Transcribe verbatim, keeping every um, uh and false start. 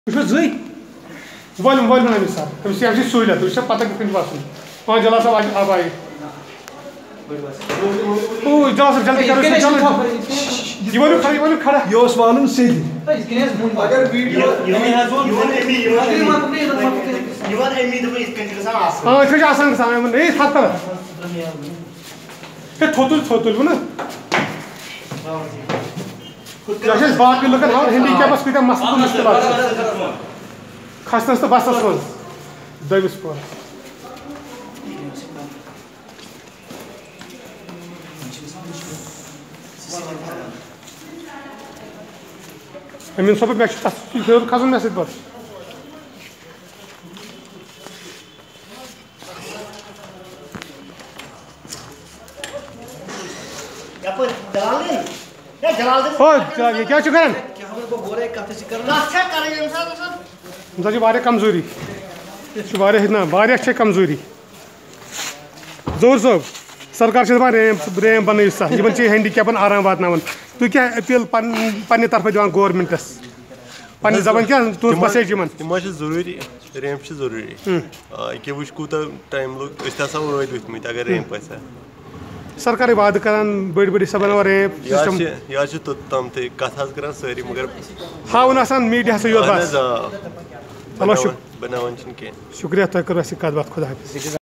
Zui? Volume, volume na missa. Eu sei a gente suja, tu já pata que tem vaso. Onde ela só vai abai. Oh, jala sab jaldi karo jala. ये वाले खड़ा ये वाले खड़ा ये उस वालों से थी अगर वीडियो युवन युवन एमी युवन एमी तो इसके अंदर सा आसान हाँ इसके आसान के सामने मन नहीं साथ पर ये थोतुल थोतुल वो ना जैसे बात भी लोग ना हिंदी क्या बस कितना मस्त मस्त बात खासतौर से बस असर दाइबिस पर I mean, sobe belki tasvir kazanması var. Yapın, Celal'ın. Ne Celal'ın? Oh, Celal, क्या चुकरन? क्या हमें को बोले कथे से करना? अच्छा करेंगे इंसान इंसान. मुझे बारे कमजोरी. şu बारे हितना बारे अच्छे कमजोरी. जोर जोर. सरकार से दपान रैम रैम बन सा ये बन हैंडीकैपन आराम वातनावन तु क्या अपील पन्ने तरफ दिवान गवर्नमेंटस पन्ने जबान क्या तुम मैसेज यमन तम जरूरी रैम्प जरूरी कि वुच कूत टाइम लोग रोद वुथमत अगर रैम्प आसा सरकार वाद करान बड़ बड़ सबन रैम्प सिस्टम या तम ते कथ करान सारी मगर हावन आसान मीडिया से योत बस चलो बनावन शुक्रिया तुम करो कत बात खुदा हाफिज